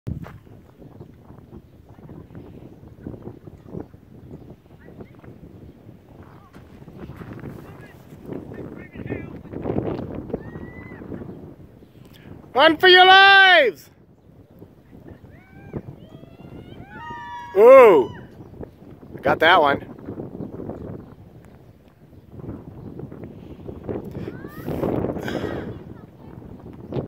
Run for your lives! Ooh, I got that one.